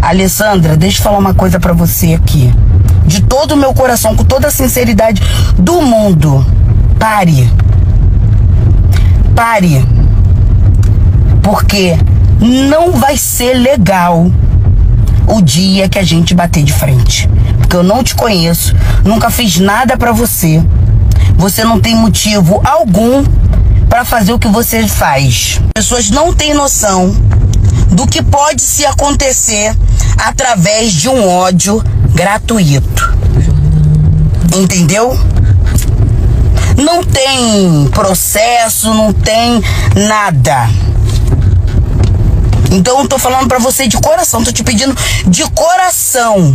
Alessandra, deixa eu falar uma coisa pra você aqui. De todo o meu coração, com toda a sinceridade do mundo. Pare. Pare. Porque não vai ser legal o dia que a gente bater de frente. Porque eu não te conheço, nunca fiz nada pra você. Você não tem motivo algum pra fazer o que você faz. As pessoas não têm noção do que pode se acontecer através de um ódio gratuito. Entendeu? Não tem processo, não tem nada. Então eu tô falando pra você de coração, tô te pedindo de coração.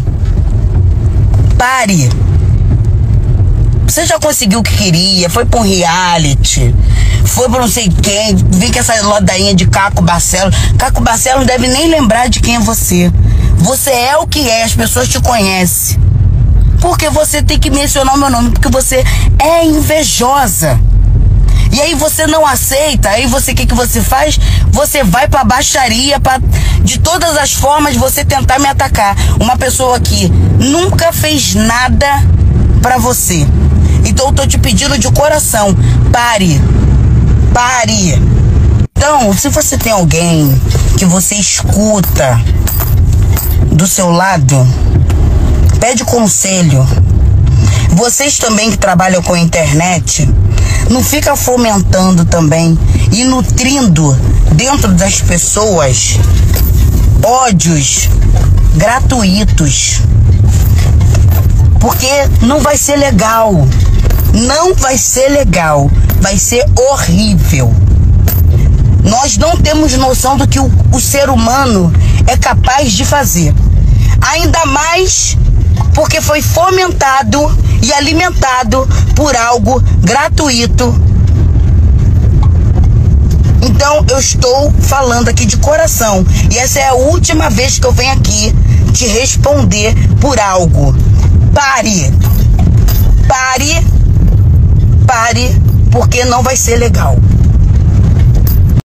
Pare. Você já conseguiu o que queria, foi pra um reality, foi pra não sei quem, vem com essa ladainha de Caco Barcelos. Caco Barcelos não deve nem lembrar de quem é você. Você é o que é, as pessoas te conhecem. Porque você tem que mencionar o meu nome, porque você é invejosa. E aí você não aceita, aí você, o que você faz? Você vai pra baixaria, de todas as formas você tentar me atacar. Uma pessoa que nunca fez nada pra você. Então eu tô te pedindo de coração, pare. Pare. Então, se você tem alguém que você escuta do seu lado, pede conselho. Vocês também que trabalham com a internet, não fica fomentando também e nutrindo dentro das pessoas ódios gratuitos. Porque não vai ser legal. Não vai ser legal. Vai ser horrível. Nós não temos noção do que o ser humano é capaz de fazer. Ainda mais porque foi fomentado e alimentado por algo gratuito. Então eu estou falando aqui de coração. E essa é a última vez que eu venho aqui te responder por algo. Pare. Pare. Pare, porque não vai ser legal.